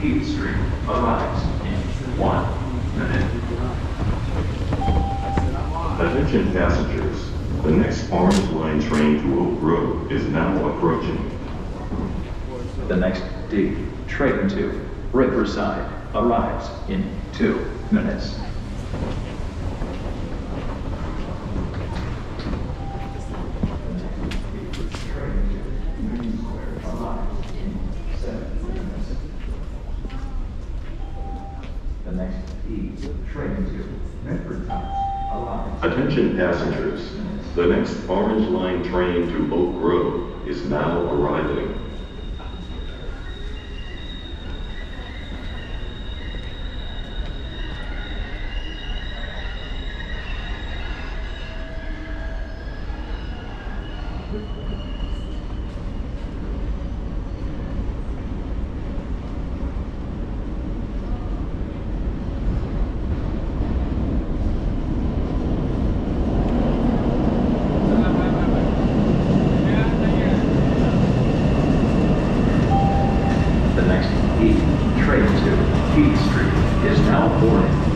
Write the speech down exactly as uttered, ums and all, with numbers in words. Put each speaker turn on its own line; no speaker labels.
Heath Street arrives in one minute.
Attention passengers, the next Orange Line train to Oak Grove is now approaching.
The next D train to Riverside arrives in two minutes. The next E train to Medford arrives.
Attention passengers, the next Orange Line train to Oak Grove is now arriving.
The next E train to Heath Street is now boarding.